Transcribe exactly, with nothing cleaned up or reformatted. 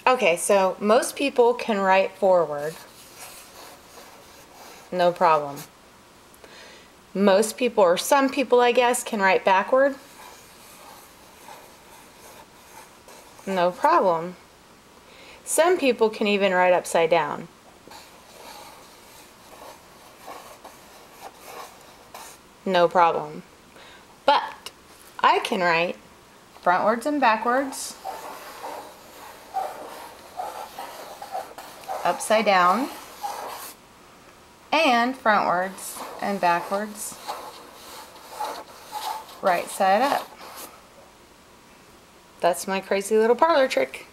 Okay, so most people can write forward. No problem. Most people, or some people I guess, can write backward. No problem. Some people can even write upside down. No problem. But I can write frontwards and backwards, upside down, and frontwards and backwards, right side up. That's my crazy little parlor trick.